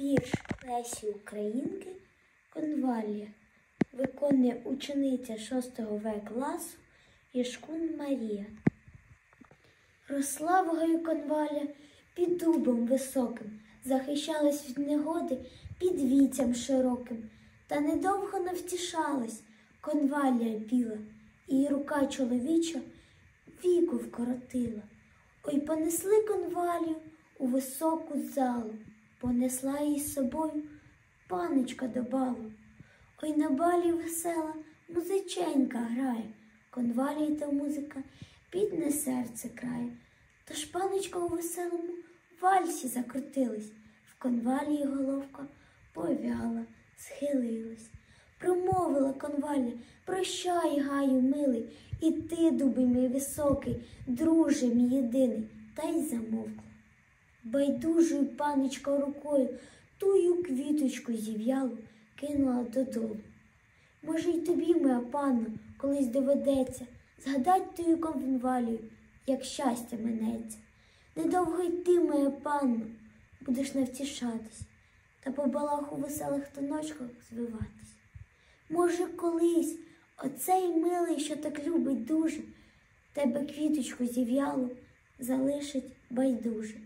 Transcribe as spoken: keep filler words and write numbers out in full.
Вірш Лесі Українки «Конвалія» виконує учениця шостого В класу Яшкун Марія. Росла в гаю конваля під дубом високим, захищалась від негоди під віттям широким. Та недовго не втішалась конвалія біла, і рука чоловіча віку вкоротила. Ой, понесли конвалію у високу залу, понесла її з собою паночка до балу. Ой, на балі весела музиченька грає, конвалії та музика бідне серце крає. Тож паночка у веселому вальсі закрутилась, в конвалії головка повяла, схилилась. Промовила конвалія: прощай, гаю милий, і ти, дуби мій високий, друже мій єдиний, та й замовкла. Байдужою паночка рукою тую квіточку зів'ялу кинула додолу. Може, й тобі, моя панно, колись доведеться згадать тую конвалію, як щастя минеться. Недовго й ти, моя панно, будеш навтішатись та по балаху веселих тоночках звиватись. Може, колись оцей милий, що так любить дуже, тебе квіточку зів'ялу залишить байдуже.